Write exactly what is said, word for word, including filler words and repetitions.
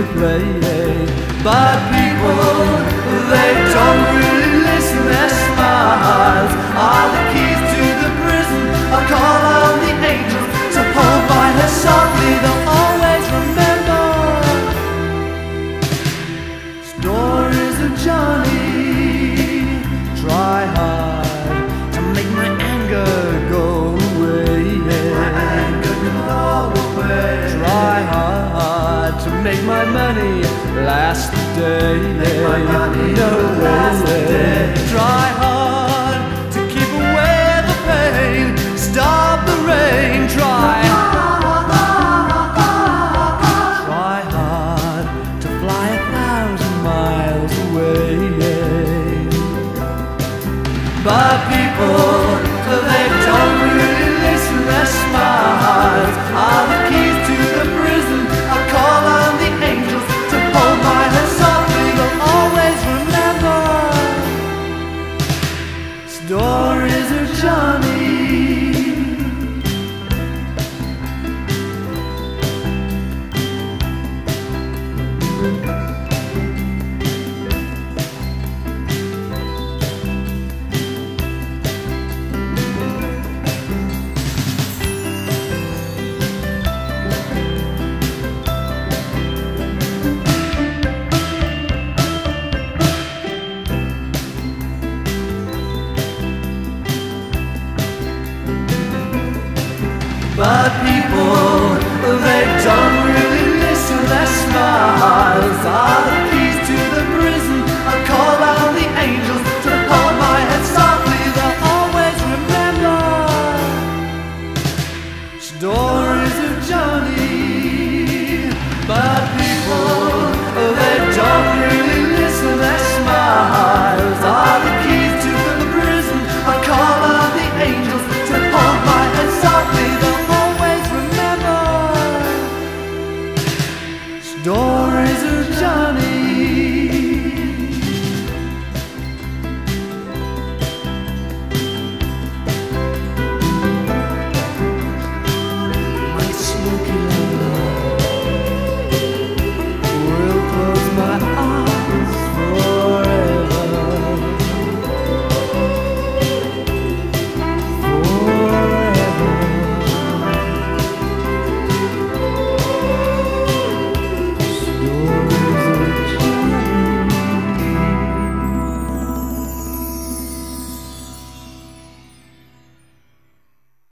play. But people, they don't really listen. Their smiles are the keys to the prison. I'll call on the angels to hold my hand softly. They'll always remember stories of Johnny. Try hard to make my anger go away. My anger can go away. Try hard to make my money last the day. Make my money no last the day. Try hard to keep away the pain. Stop the rain. Try Try hard to fly a thousand miles away. But people, they don't really listen. Their smiles are the keys to the prison. I'll call on the angels to hold my hand softly. They'll always remember stories of Johnny. But